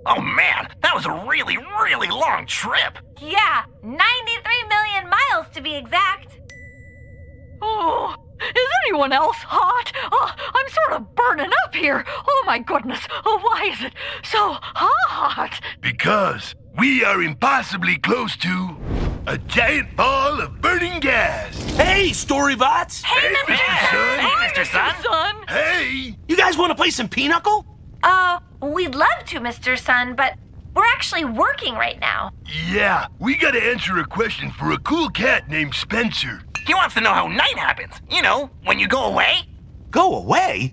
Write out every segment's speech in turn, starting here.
Oh man, that was a really, really long trip. Yeah, 93 million miles to be exact. Oh, is anyone else hot? Oh, I'm sort of burning up here. Oh my goodness, oh, why is it so hot? Because we are impossibly close to a giant ball of burning gas. Hey, StoryBots! Hey, Mr. Sun. Hey, Mr. Sun. Sun. Hey! You guys want to play some pinochle? We'd love to, Mr. Sun, but we're actually working right now. Yeah, we gotta answer a question for a cool cat named Spencer. He wants to know how night happens. You know, when you go away. Go away?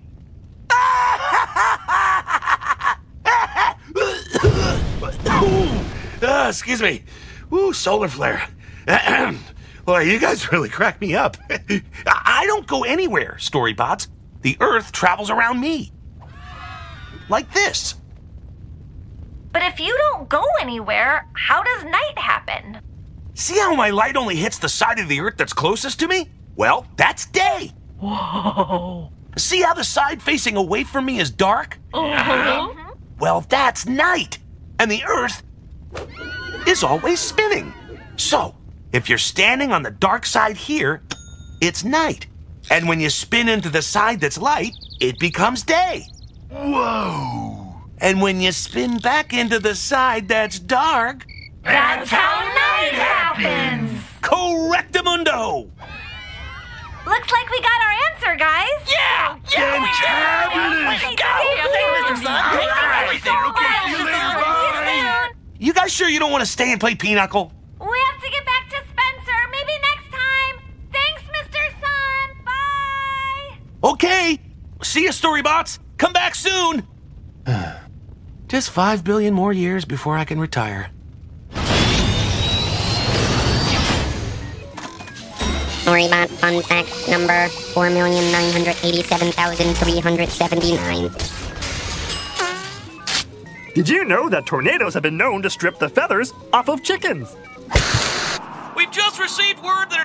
Excuse me. Ooh, solar flare. Boy, you guys really crack me up. I don't go anywhere, StoryBots. The Earth travels around me. Like this. But if you don't go anywhere, how does night happen? See how my light only hits the side of the Earth that's closest to me? Well, that's day. Whoa. See how the side facing away from me is dark? Well, that's night. And the Earth is always spinning. So, if you're standing on the dark side here, it's night. And when you spin into the side that's light, it becomes day. Whoa! And when you spin back into the side that's dark, That's how night happens. correctamundo! Looks like we got our answer, guys. Yeah, Fantabulous! we got it. Thank you, Mr. Sun. Thank you for everything. Okay, see you later, bye! You guys sure you don't want to stay and play pinochle? We have to get back to Spencer. Maybe next time. Thanks, Mr. Sun. Bye. Okay. See ya, StoryBots. Come back soon. Just 5 billion more years before I can retire. StoryBot fun fact number 4,987,379. Did you know that tornadoes have been known to strip the feathers off of chickens? We've just received word that